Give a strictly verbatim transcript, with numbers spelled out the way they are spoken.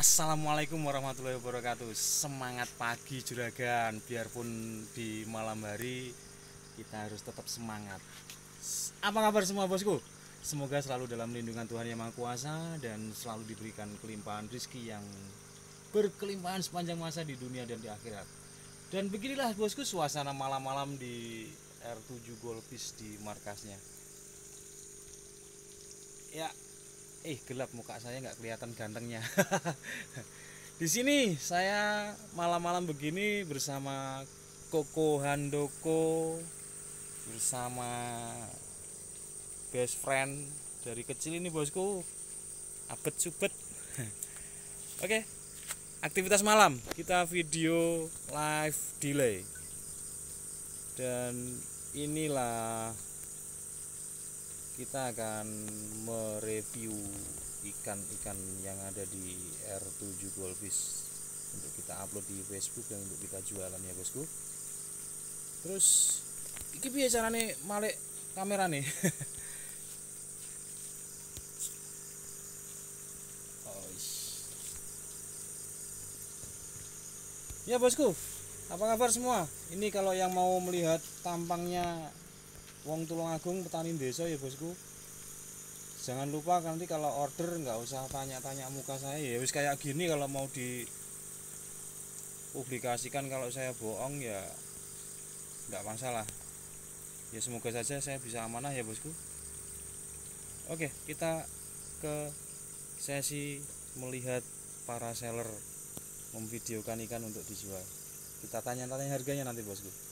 Assalamualaikum warahmatullahi wabarakatuh. Semangat pagi juragan. Biarpun di malam hari, kita harus tetap semangat. Apa kabar semua bosku? Semoga selalu dalam lindungan Tuhan Yang Maha Kuasa dan selalu diberikan kelimpahan rezeki yang berkelimpahan sepanjang masa di dunia dan di akhirat. Dan beginilah bosku suasana malam-malam di R tujuh Golfis di markasnya. Ya, eh gelap muka saya nggak kelihatan gantengnya. Di sini saya malam-malam begini bersama Koko Handoko, bersama best friend dari kecil ini bosku, Abet Subet. Oke, aktivitas malam kita video live delay. Dan inilah kita akan mereview ikan-ikan yang ada di R tujuh Golfis untuk kita upload di Facebook dan untuk kita jualan ya bosku. Terus iki piye carane malek kamerane? Oh, ya bosku, apa kabar semua? Ini kalau yang mau melihat tampangnya Wong Tulungagung petani desa ya bosku, jangan lupa nanti kalau order nggak usah tanya-tanya muka saya ya wis kayak gini. Kalau mau dipublikasikan kalau saya bohong ya nggak masalah ya, semoga saja saya bisa amanah ya bosku. Oke, kita ke sesi melihat para seller memvideokan ikan untuk dijual. Kita tanya-tanya harganya nanti bosku.